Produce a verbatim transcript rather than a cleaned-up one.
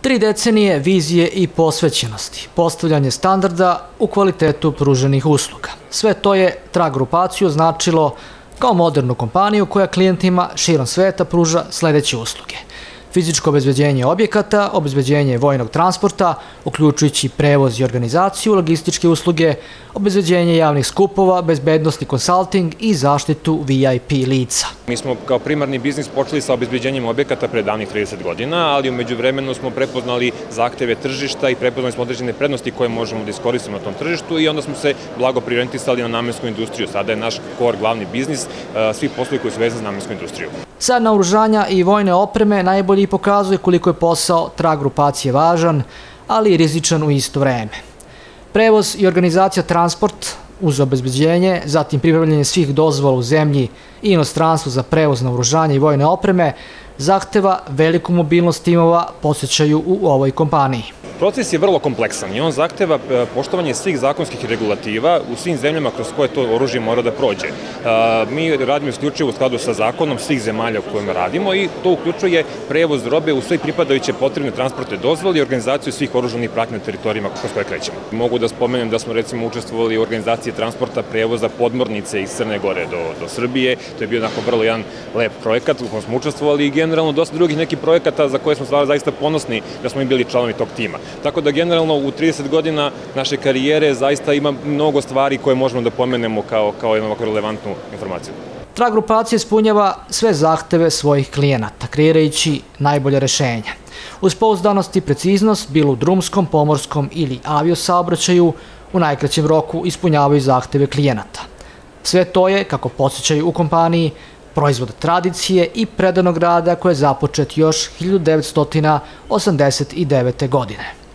Tri decenije vizije i posvećenosti, postavljanje standarda u kvalitetu pruženih usluga. Sve to je Trag grupaciju označilo kao modernu kompaniju koja klijentima širom sveta pruža sledeće usluge. Fizičko obezbeđenje objekata, obezbeđenje vojnog transporta, uključujući prevoz i organizaciju, logističke usluge, obezbeđenje javnih skupova, bezbednosni konsalting i zaštitu V I P lica. Mi smo kao primarni biznis počeli sa obezbeđenjem objekata pre davnih trideset godina, ali u međuvremenu smo prepoznali zahteve tržišta i prepoznali smo određene prednosti koje možemo da iskoristimo na tom tržištu i onda smo se blago priorijentisali na namensku industriju. Sada je naš core glavni biznis, svi poslovi koji su vezani za namensku industriju. Sad naoružanja i vojne opreme najbolje pokazuje koliko je posao Trag grupacije važan, ali i rizičan u isto vreme. Prevoz i organizacija transport uz obezbeđenje, zatim pribavljanje svih dozvola u zemlji i inostranstvu za prevoz naoružanja i vojne opreme zahteva veliku mobilnost timova, podsjećaju u ovoj kompaniji. Proces je vrlo kompleksan i on zahteva poštovanje svih zakonskih regulativa u svim zemljama kroz koje to oružje mora da prođe. Mi radimo isključivo u skladu sa zakonom svih zemalja u kojima radimo i to uključuje prevoz robe u sve pripadajuće potrebne transportne dozvole i organizaciju svih oružanih pratnji na teritorijima kroz koje krećemo. Mogu da spomenem da smo recimo učestvovali u organizaciji transporta prevoza podmornice iz Crne Gore do, do Srbije. To je bio onako vrlo jedan lep projekat u kojem smo učestvovali i generalno dosta drugih nekih projekata za koje smo stvarno zaista ponosni da smo i bili članovi tog tima. Tako da generalno u trideset godina naše karijere zaista ima mnogo stvari koje možemo da pomenemo kao, kao jednu ovako relevantnu informaciju. Trag grupacija ispunjava sve zahteve svojih klijenata, kreirajući najbolje rešenja. Uz pouzdanost i preciznost, bilo u drumskom, pomorskom ili aviosaobraćaju, u najkraćem roku ispunjavaju zahteve klijenata. Sve to je, kako podsjećaju u kompaniji, proizvod tradicije i predanog rada koji je započet još hiljadu devetsto osamdeset devete godine.